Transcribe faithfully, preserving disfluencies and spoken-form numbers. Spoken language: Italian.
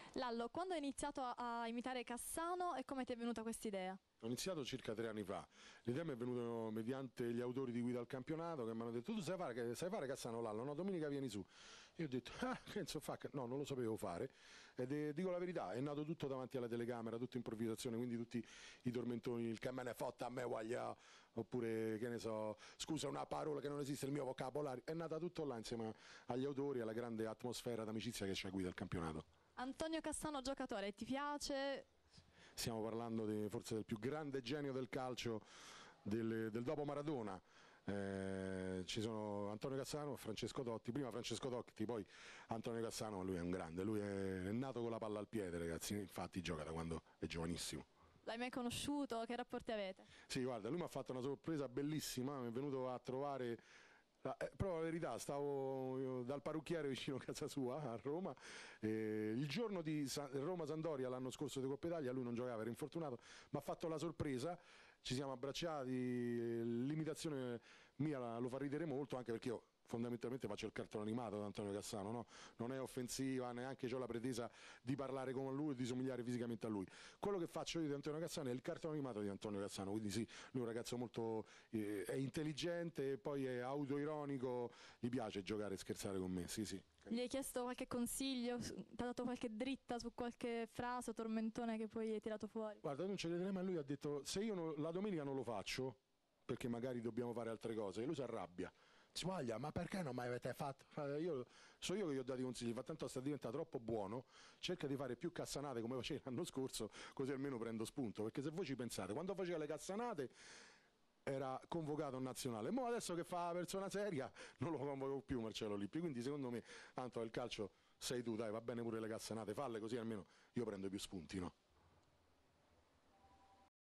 Lallo, quando hai iniziato a, a imitare Cassano e come ti è venuta questa idea? Ho iniziato circa tre anni fa, l'idea mi è venuta mediante gli autori di Guida al Campionato che mi hanno detto tu sai fare, sai fare Cassano Lallo? No, domenica vieni su. Io ho detto ah, che so fa? No, non lo sapevo fare ed è, dico la verità, è nato tutto davanti alla telecamera, tutta improvvisazione, quindi tutti i tormentoni, il che me ne fotta a me voglia, oppure che ne so, scusa una parola che non esiste nel mio vocabolario, è nata tutto là insieme agli autori, alla grande atmosfera d'amicizia che c'è Guida al Campionato. Antonio Cassano giocatore, ti piace? Stiamo parlando di, forse del più grande genio del calcio del, del dopo Maradona. Eh, ci sono Antonio Cassano e Francesco Totti, prima Francesco Totti, poi Antonio Cassano. Lui è un grande, lui è, è nato con la palla al piede, ragazzi, infatti gioca da quando è giovanissimo. L'hai mai conosciuto? Che rapporti avete? Sì, guarda, lui mi ha fatto una sorpresa bellissima, mi è venuto a trovare. Eh, però la verità, stavo dal parrucchiere vicino a casa sua a Roma, eh, il giorno di Roma-Sandoria l'anno scorso di Coppa Italia, lui non giocava, era infortunato, mi ha fatto la sorpresa, ci siamo abbracciati, l'imitazione mia lo fa ridere molto, anche perché io fondamentalmente faccio il cartone animato di Antonio Cassano, no? Non è offensiva, neanche ho la pretesa di parlare come lui e di somigliare fisicamente a lui. Quello che faccio io di Antonio Cassano è il cartone animato di Antonio Cassano, quindi sì, lui è un ragazzo molto eh, è intelligente, poi è autoironico, gli piace giocare e scherzare con me, sì sì. Gli hai chiesto qualche consiglio, ti ha dato qualche dritta su qualche frase o tormentone che poi hai tirato fuori? Guarda, non ci crederei, ma lui ha detto se io non, la domenica non lo faccio, perché magari dobbiamo fare altre cose, e lui si arrabbia. Sbaglia, ma perché non mi avete fatto? Io, so io che gli ho dato i consigli, fa tanto sta diventa troppo buono, cerca di fare più cassanate come faceva l'anno scorso, così almeno prendo spunto, perché se voi ci pensate, quando faceva le cassanate era convocato in nazionale, ma adesso che fa la persona seria non lo convoco più Marcello Lippi, quindi secondo me tanto il calcio sei tu, dai, va bene pure le cassanate, falle così almeno io prendo più spunti, no?